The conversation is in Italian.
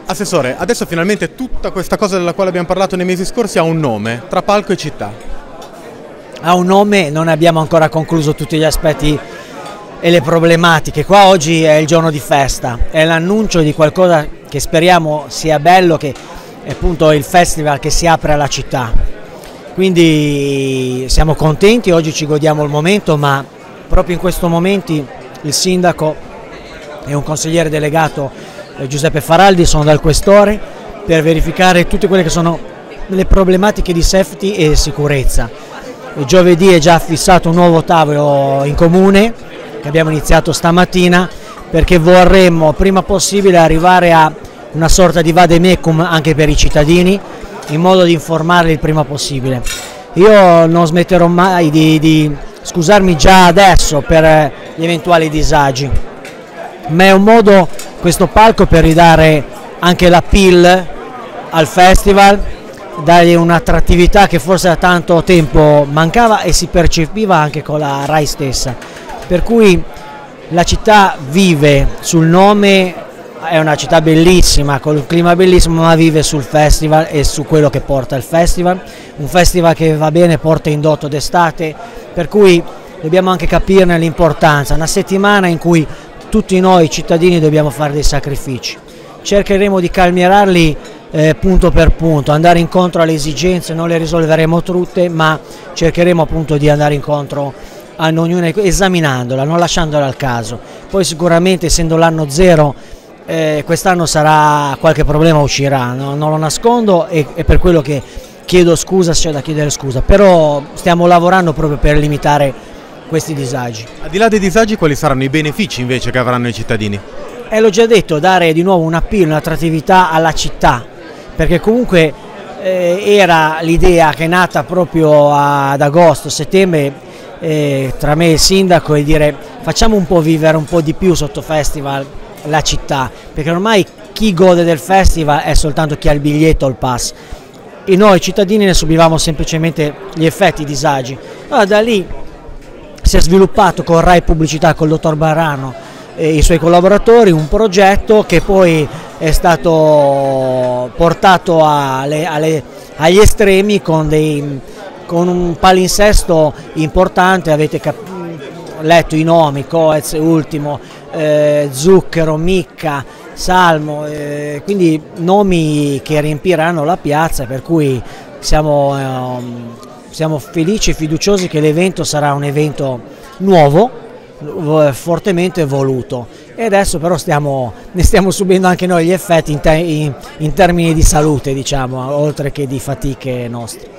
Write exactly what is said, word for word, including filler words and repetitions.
Assessore, adesso finalmente tutta questa cosa della quale abbiamo parlato nei mesi scorsi ha un nome, tra palco e città. Ha un nome, non abbiamo ancora concluso tutti gli aspetti e le problematiche. Qua oggi è il giorno di festa, è l'annuncio di qualcosa che speriamo sia bello, che è appunto il festival che si apre alla città. Quindi siamo contenti, oggi ci godiamo il momento, ma proprio in questi momenti il sindaco e un consigliere delegato, Giuseppe Faraldi, sono dal questore per verificare tutte quelle che sono le problematiche di safety e sicurezza. Il giovedì è già fissato un nuovo tavolo in comune che abbiamo iniziato stamattina, perché vorremmo prima possibile arrivare a una sorta di vademecum anche per i cittadini, in modo di informarli il prima possibile. Io non smetterò mai di, di scusarmi già adesso per gli eventuali disagi, ma è un modo, questo palco, per ridare anche la pill al festival, dargli un'attrattività che forse da tanto tempo mancava e si percepiva anche con la RAI stessa. Per cui la città vive sul nome, è una città bellissima, con un clima bellissimo, ma vive sul festival e su quello che porta il festival. Un festival che va bene, porta indotto d'estate, per cui dobbiamo anche capirne l'importanza. Una settimana in cui tutti noi cittadini dobbiamo fare dei sacrifici. Cercheremo di calmierarli eh, punto per punto, andare incontro alle esigenze, non le risolveremo tutte, ma cercheremo appunto di andare incontro a ognuna, esaminandola, non lasciandola al caso. Poi sicuramente, essendo l'anno zero, eh, quest'anno sarà, qualche problema uscirà, no? Non lo nascondo, e, e per quello che chiedo scusa se c'è da chiedere scusa, però stiamo lavorando proprio per limitare questi disagi. Al di là dei disagi, quali saranno i benefici invece che avranno i cittadini? Eh, l'ho già detto, dare di nuovo un appeal, un'attrattività alla città, perché comunque eh, era l'idea che è nata proprio ad agosto, settembre, eh, tra me e il sindaco, e dire facciamo un po' vivere un po' di più sotto festival la città, perché ormai chi gode del festival è soltanto chi ha il biglietto o il pass, e noi cittadini ne subivamo semplicemente gli effetti, i disagi. Allora, da lì si è sviluppato con RAI Pubblicità, col dottor Barano e i suoi collaboratori, un progetto che poi è stato portato alle, alle, agli estremi con, dei, con un palinsesto importante. Avete letto i nomi: Coez, Ultimo, eh, Zucchero, Micca, Salmo, eh, quindi nomi che riempiranno la piazza, per cui siamo... Eh, Siamo felici e fiduciosi che l'evento sarà un evento nuovo, fortemente voluto, e adesso però stiamo, ne stiamo subendo anche noi gli effetti in, te, in, in termini di salute, diciamo, oltre che di fatiche nostre.